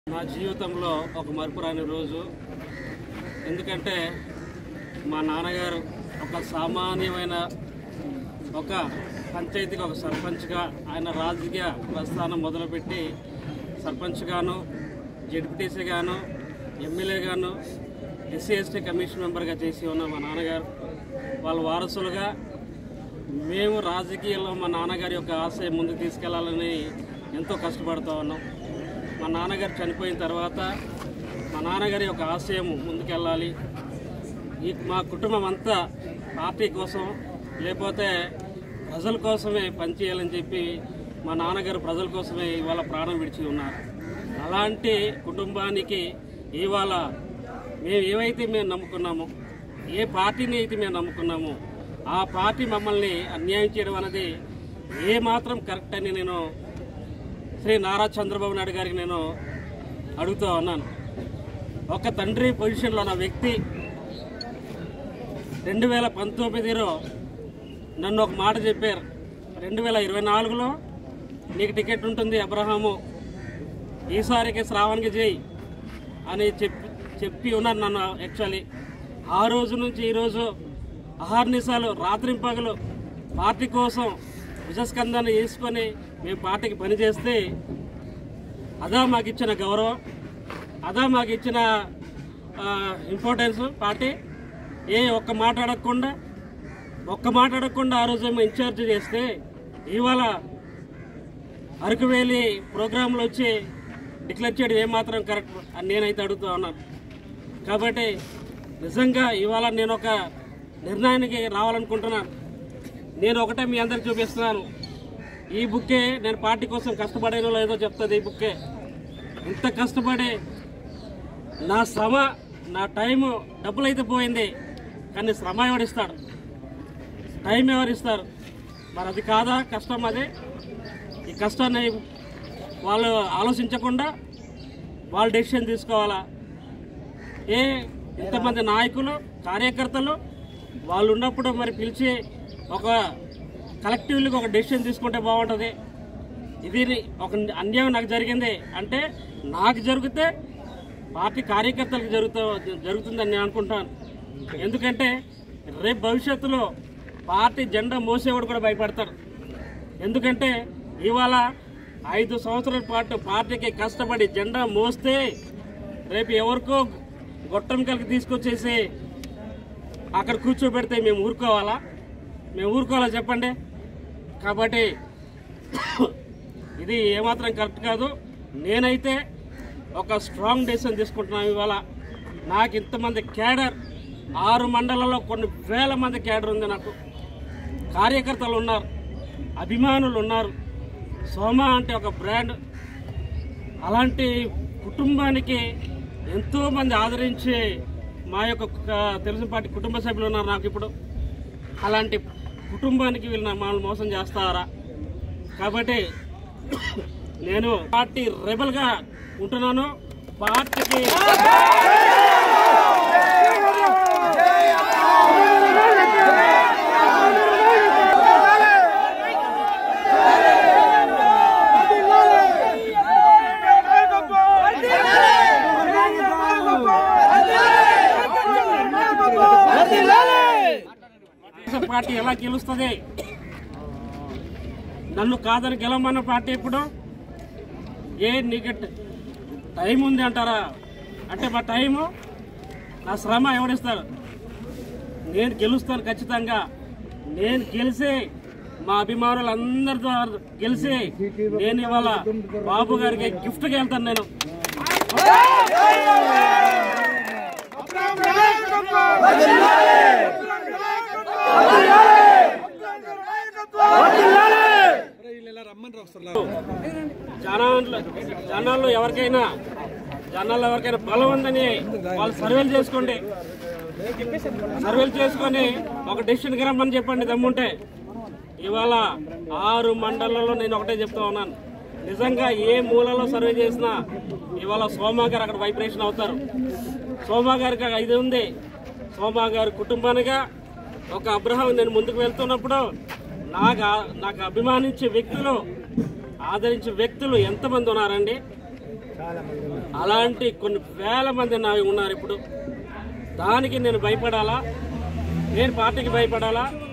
నా జీవితంలో ఒక మరపురాని రోజు. ఎందుకంటే మా నాన్నగారు ఒక సామాన్యమైన ఒక పంచాయతీకి ఒక సర్పంచ్గా ఆయన రాజకీయ ప్రస్థానం మొదలుపెట్టి సర్పంచ్గాను, జెడ్పీటీసీగాను, ఎమ్మెల్యేగాను, ఎస్సీ ఎస్టీ కమిషన్ మెంబర్గా చేసి ఉన్న మా నాన్నగారు వాళ్ళ వారసులుగా మేము రాజకీయాల్లో మా నాన్నగారి యొక్క ఆశయం ముందుకు తీసుకెళ్లాలని ఎంతో కష్టపడుతూ ఉన్నాం. మా నాన్నగారు చనిపోయిన తర్వాత మా నాన్నగారి యొక్క ఆశయం ముందుకెళ్ళాలి, మా కుటుంబం అంతా పార్టీ కోసం లేకపోతే ప్రజల కోసమే పనిచేయాలని చెప్పి మా నాన్నగారు ప్రజల కోసమే ఇవాళ ప్రాణం విడిచి ఉన్నారు. అలాంటి కుటుంబానికి ఇవాళ మేము నమ్ముకున్నామో, ఏ పార్టీని అయితే మేము నమ్ముకున్నామో ఆ పార్టీ మమ్మల్ని అన్యాయం చేయడం అనేది ఏమాత్రం కరెక్ట్ అని నేను శ్రీ నారా చంద్రబాబు నాయుడు గారికి నేను అడుగుతూ ఉన్నాను. ఒక తండ్రి పొజిషన్లో ఉన్న వ్యక్తి 2019లో నన్ను ఒక మాట చెప్పారు, 2024లో నీకు టికెట్ ఉంటుంది అబ్రహాము, ఈసారికి శ్రావణ్కి చేయి అని చెప్పి ఉన్నారు నన్ను. యాక్చువల్లీ ఆ రోజు నుంచి ఈరోజు అహర్నిశాలు రాత్రింపగలు పార్టీ కోసం విజస్కందాన్ని వేసుకొని మేము పార్టీకి పనిచేస్తే అదా మాకు ఇచ్చిన గౌరవం, అదా మాకు ఇచ్చిన ఇంపార్టెన్స్. పార్టీ ఒక్క మాట అడగకుండా ఆ రోజు మేము ఇన్ఛార్జ్ చేస్తే ఇవాళ అరకువేలి ప్రోగ్రాంలో వచ్చి డిక్లేర్ చేయడం ఏమాత్రం కరెక్ట్ అని నేనైతే అడుగుతూ ఉన్నాను. కాబట్టి నిజంగా ఇవాళ నేను ఒక నిర్ణయానికి రావాలనుకుంటున్నాను. నేను ఒకటే మీ అందరికి చూపిస్తున్నాను, ఈ బుక్కే నేను పార్టీ కోసం కష్టపడేనో లేదో చెప్తుంది. ఈ బుక్కే ఇంత కష్టపడి నా శ్రమ, నా టైము, డబ్బులు అయితే పోయింది కానీ శ్రమ ఎవరిస్తాడు, టైం ఎవరిస్తారు? మరి అది కాదా కష్టం? అదే ఈ కష్టాన్ని వాళ్ళు ఆలోచించకుండా వాళ్ళు డెసిషన్ తీసుకోవాలా? ఇంతమంది నాయకులు, కార్యకర్తలు వాళ్ళు ఉన్నప్పుడు మరి పిలిచి ఒక కలెక్టివ్లీగా ఒక డెసిషన్ తీసుకుంటే బాగుంటుంది. ఇది ఒక అన్యాయం నాకు జరిగింది అంటే నాకు జరిగితే పార్టీ కార్యకర్తలకు జరుగుతుందని నేను అనుకుంటాను. ఎందుకంటే రేపు భవిష్యత్తులో పార్టీ జెండా మోసేవాడు కూడా భయపడతాడు. ఎందుకంటే ఇవాళ 5 సంవత్సరాల పాటు పార్టీకి కష్టపడి జెండా మోస్తే రేపు ఎవరికో గొట్టం కలిగి తీసుకొచ్చేసి అక్కడ కూర్చోబెడితే మేము ఊరుకోవాలా చెప్పండి? కాబట్టి ఇది ఏమాత్రం కరెక్ట్ కాదు. నేనైతే ఒక స్ట్రాంగ్ డెసిషన్ తీసుకుంటున్నాను. ఇవాళ నాకు ఇంతమంది క్యాడర్, 6 మండలాల్లో కొన్ని వేల మంది క్యాడర్ ఉంది. నాకు కార్యకర్తలు ఉన్నారు, అభిమానులు ఉన్నారు. సోమా అంటే ఒక బ్రాండ్. అలాంటి కుటుంబానికి ఎంతోమంది ఆదరించి మా యొక్క తెలుగు పార్టీ కుటుంబ సభ్యులు ఉన్నారు నాకు ఇప్పుడు. అలాంటి కుటుంబానికి వీళ్ళు మమ్మల్ని మోసం చేస్తారా? కాబట్టి నేను పార్టీ రెబల్గా ఉంటున్నాను. పార్టీకి పార్టీ ఎలా గెలుస్తుంది? నన్ను కాదని గెలవమన్న పార్టీ ఇప్పుడు నీకు టైం ఉంది అంటారా? అంటే మా టైము, నా శ్రమ ఎవరిస్తారు? నేను గెలుస్తాను ఖచ్చితంగా. నేను గెలిచి మా అభిమానులందరితో గెలిచి నేను ఇవాళ బాబు గారికి గిఫ్ట్గా వెళ్తాను. నేను జనాల్లో ఎవరికైనా బలం ఉందని వాళ్ళు సర్వేలు చేసుకొని ఒక డెసిషన్కి రమ్మని చెప్పండి దమ్ముంటే. ఇవాళ 6 మండలాల్లో నేను ఒకటే చెప్తా ఉన్నాను, నిజంగా ఏ మూలలో సర్వే చేసినా ఇవాళ సోమా గారు అక్కడ వైబ్రేషన్ అవుతారు. సోమా గారికి ఇది ఉంది. సోమా గారి కుటుంబానిగా ఒక అబ్రహాం నేను ముందుకు వెళ్తున్నప్పుడు నాకు అభిమానించే వ్యక్తులు, ఆదరించే వ్యక్తులు ఎంతమంది ఉన్నారండి? అలాంటి కొన్ని వేల మంది నావి ఉన్నారు ఇప్పుడు. దానికి నేను భయపడాలా? నేను పార్టీకి భయపడాలా?